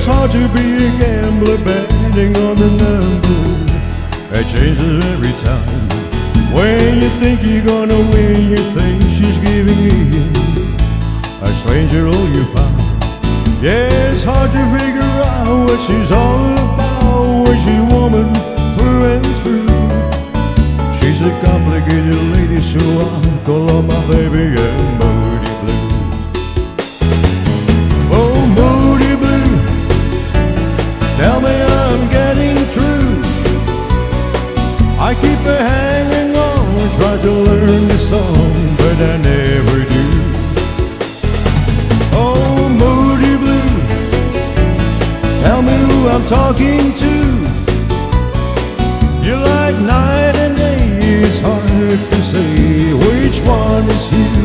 hard to be a gambler betting on the number. It changes every time. When you think you're gonna win, you think she's giving in. A stranger all you find. Yeah, it's hard to figure out what she's all about. When she's woman through and through. She's a complicated lady, so I call her my baby and Moody Blue. Oh, Moody Blue, tell me I'm getting through. I keep her hanging on, try to learn the song, but I never do. Oh, Moody Blue, tell me who I'm talking to. You like night and day, it's hard to say which one is you.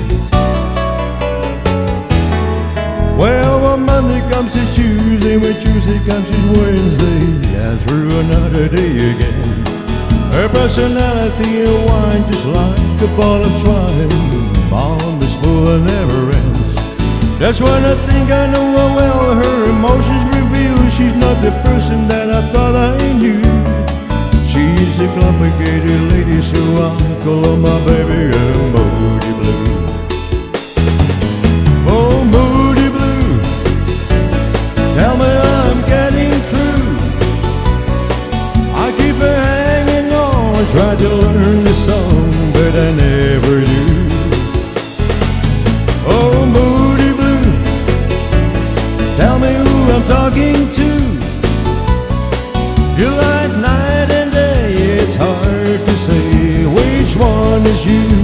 Well, when Monday comes it's Tuesday, when Tuesday comes it's Wednesday, and through another day again. Her personality and wine just like a ball of twine, bomb is full and never ends. That's when I think I know her well. Her emotions reveal she's not the person that I thought I knew. She's a complicated lady, so I call her my baby and Moody Blue. Oh, Moody Blue, tell me I'm getting through. I keep her hanging on, try to learn the song, but I never do. Oh, Moody Blue, tell me who I'm talking to. You like night and day, it's hard to say which one is you.